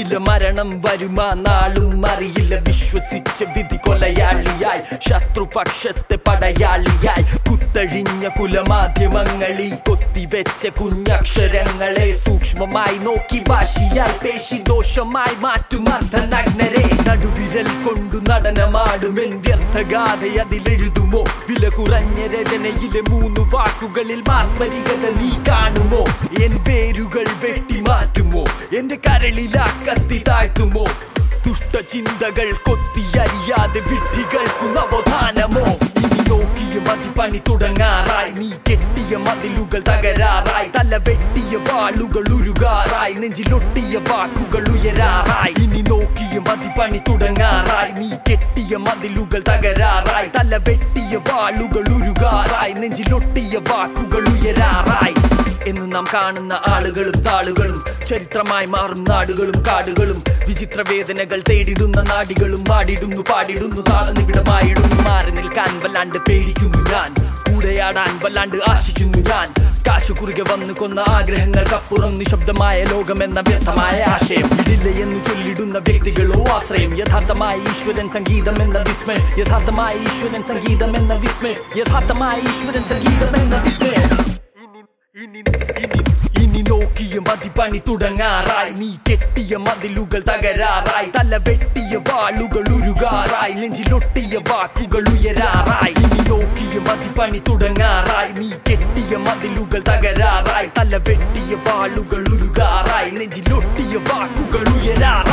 അറിയില്ല മരണം വരുമാ നാളും അറിയില്ല വിശ്വസിച്ച വിധി കൊലയാളിയായി ശത്രുപക്ഷത്തെ പടയാളിയായി കുത്തഴിഞ്ഞ കുലമാധ്യമങ്ങളിൽ കൊത്തിവെച്ച കുഞ്ഞക്ഷരങ്ങളെ സൂക്ഷ്മമായി നോക്കി ഭാഷയാൽ പേശിദോഷമായി മാറ്റും അർദ്ധനഗ്നരെ നടുവിരൽ കൊണ്ടു നടനമാടുമെൻ വ്യർത്ഥഗാഥ അതിലെഴുതുമോ വില കുറഞ്ഞ രചനയിലെ 3 വാക്കുകളിൽ മാസ്മരികത നീ കാണുമോ എൻ പേരുകൾ വെട്ടിമാറ്റുമോ എന്റെ കരളിലാ കത്തി താഴ്ത്തുമോ ദുഷ്ടചിന്തകൾ കൊത്തിയറിയാതെ വിഡ്ഢികൾക്കു നവോത്ഥാനമോ ഇനി നോക്കിയ മതി പണി തുടങ്ങാറായി നീ കെട്ടിയ മതിലുകൾ തകരാറായി തല വെട്ടിയ വാളുകൾ ഉരുകാറായി നെഞ്ചിലൊട്ടിയ വാക്കുകൾ ഉയരാറായി ഇനി നോക്കിയ മതി പണി തുടങ്ങാറായി നീ കെട്ടിയ മതിലുകൾ തകരാറായി തല വെട്ടിയ വാളുകൾ ഉരുകാറായി നെഞ്ചിലൊട്ടിയ വാക്കുകൾ ഉയരാറായി എന്ന് നാം കാണുന്ന ആളുകളും താളുകളും ചരിത്രമായി മാറും നാടുകളും കാടുകളും വിചിത്ര വേദനകൾ തേടിടുന്ന നാടികളും മാടിടുന്നു പാടിടുന്നു താളനിവിടമായിടുന്നു മാറി നിൽക്കാൻ വല്ലാണ്ട് പേടിക്കുന്നു ഞാൻ കൂടെയാടാൻ വല്ലാണ്ട് ആശിക്കുന്നു ഞാൻ കാശു കുറുകെ വന്നു കൊന്ന ആഗ്രഹങ്ങൾക്കപ്പുറം നിശബ്ദമായ ലോകമെന്ന വ്യർത്ഥമായ ആശയം ഇടില്ല എന്ന് ചൊല്ലിടുന്ന വ്യക്തികളോ ആശ്രയം യഥാർത്ഥമായ ഈശ്വരൻ സംഗീതം എന്ന വിസ്മയം യഥാർത്ഥമായ ഈശ്വരൻ സംഗീതം എന്ന വിസ്മയം യഥാർത്ഥമായ ഈശ്വരൻ സംഗീതം എന്ന വിസ്മയം ഇനി നോക്കിയ മതി പണി തുടങ്ങാറായി നീ കെട്ടിയ മതിലുകൾ തകരാറായി തല വെട്ടിയ വാളുകൾ ഉരുകാറായി നെഞ്ചിലൊട്ടിയ വാക്കുകൾ ഉയരാറായി ഇനി നോക്കിയ മതി പണി തുടങ്ങാറായി നീ കെട്ടിയ മതിലുകൾ തകരാറായി തല വെട്ടിയ വാളുകൾ ഉരുകാറായി നെഞ്ചിലൊട്ടിയ വാക്കുകൾ ഉയരാറായി